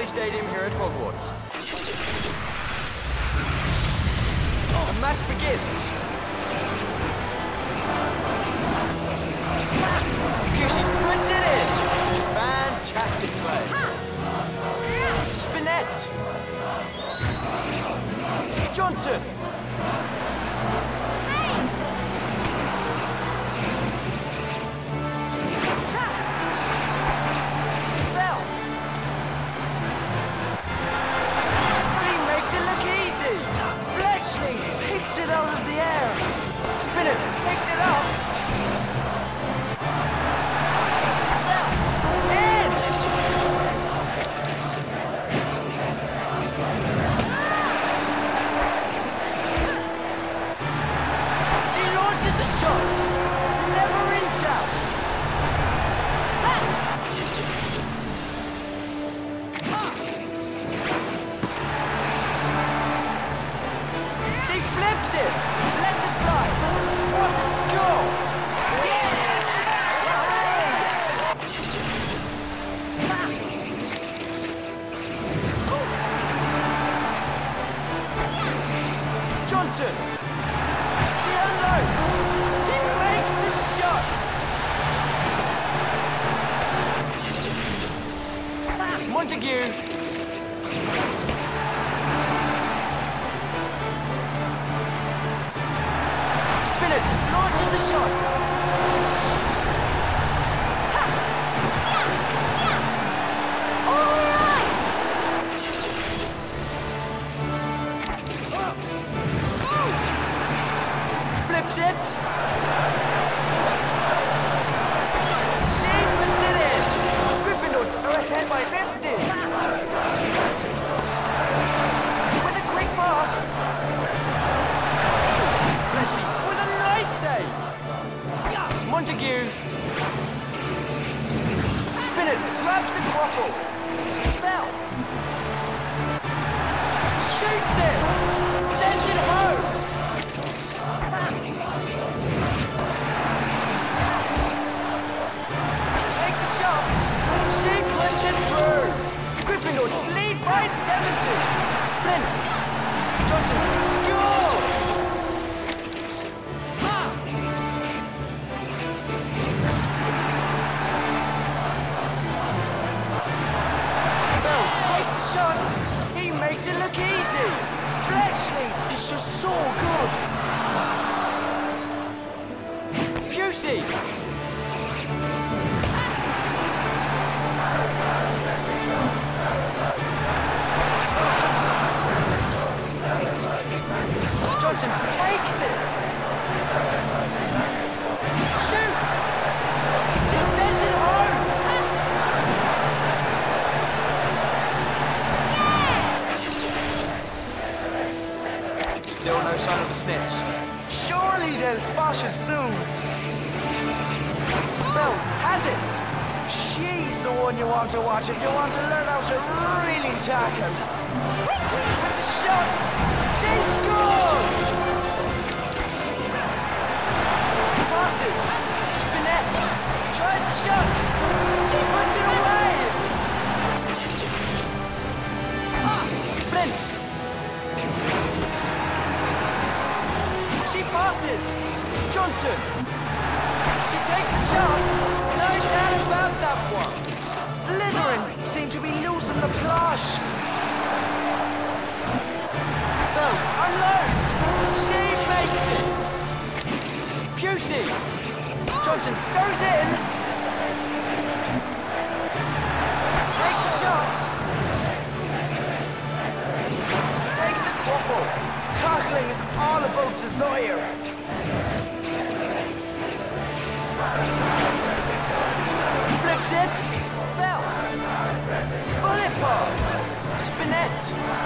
Wembley Stadium here at Hogwarts. The match begins. Pusey puts it in. Fantastic play. Spinette. Johnson. Picks it out of the air. Spinette picks it up. In. She launches the shot. Never in doubt. She flips it! Lets it fly! What a score! Johnson! She unloads! She makes the shot! Montague! Launches the shot. All right. Flips it. She puts it in. Gryffindor are ahead by 50. With a quick pass. Bletchley with a nice save. Montague. Spinette grabs the quaffle. Bell. Shoots it. Sends it home. Takes the shot. She puts it through. Gryffindor lead by 70. Flint. Johnson scores. Shot. He makes it look easy. Bletchley is just so good. Pusey. Johnson takes it. Shoots. She sends it home. Still no sign of the snitch. Surely they'll splash it soon. Bell has it. She's the one you want to watch if you want to learn how to really tackle. With the shot, she scores! Passes. Spinette tries the shot. She puts it away. Flint. She passes. Johnson. She takes the shot. No doubt about that one. Slytherin seem to be losing the plush. Bell unloads. She makes it. Pusey. Johnson goes in. Takes the shot. Takes the quaffle. Tackling is all about desire. Flips it. Bell. Bullet pass. Spinette.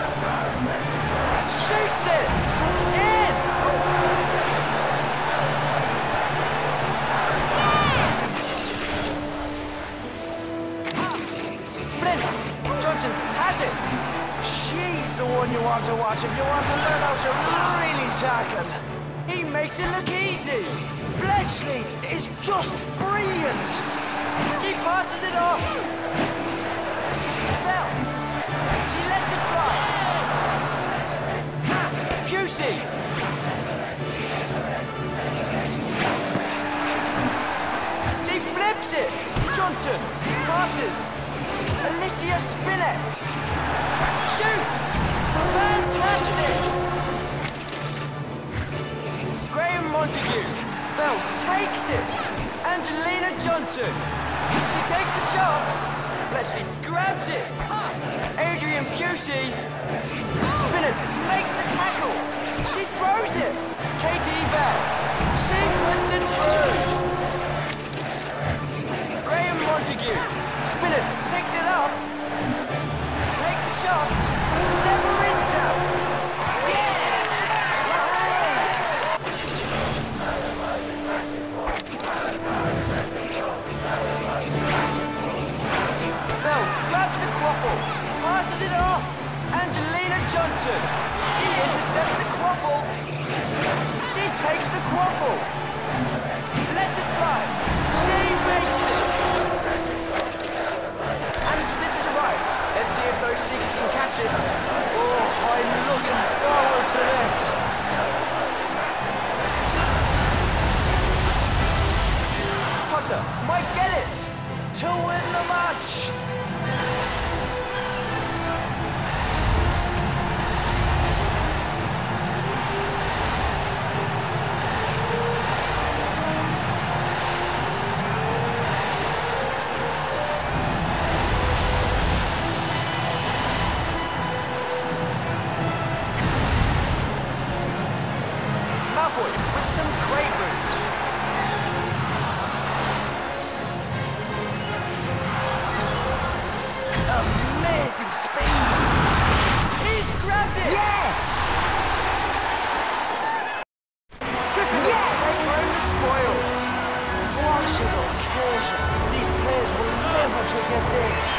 Shoots it. In. Flint. Johnson has it. She's the one you want to watch if you want to learn how to really tackle. He makes it look easy. Bletchley is just brilliant. She passes it off. Bell. easy. She flips it. Johnson passes. Alicia Spinett shoots. Fantastic. Graham Montague. Bell takes it. Angelina Johnson. She takes the shot. Bletchley grabs it. Adrian Pusey. Spinett makes the tackle. She throws it. Katie Bell. She puts it through. Graham Montague. Spinett picks it up. Takes the shot. Never in doubt. Bell grabs the quaffle. Passes it off. Angelina Johnson. He intercepts the quaffle. She takes the quaffle. Lets it fly. She makes it. And Snitches right. Let's see if those Seekers can catch it. Oh, I'm looking forward to this. Potter might get it to win the match. Malfoy with some great moves. Amazing speed. He's grabbed it. Yeah! Gryffindor take home the spoils. What an occasion. These players will never forget this.